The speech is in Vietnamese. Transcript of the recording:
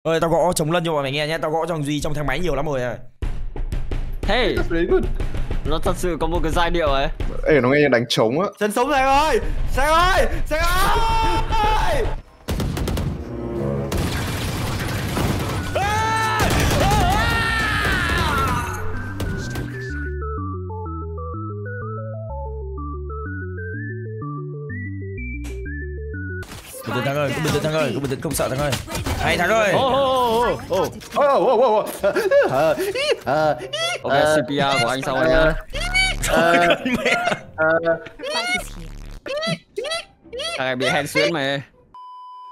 Ơi tao gõ chống lân cho bọn mày nghe nhé, tao gõ trong gì trong thang máy nhiều lắm rồi à. Hey, nó thật sự có một cái giai điệu ấy. Ê, nó nghe như đánh trống á. Dân sống Sang ơi! Sang ơi! Sang ơi! Bình tĩnh Thắng ơi, cứ bình tĩnh Thắng ơi, cứ bình tĩnh không sợ Thắng ơi. Hay Thắng ơi. Ok, CPR của anh xong rồi nhá. Thằng này bị hen xuyễn mày.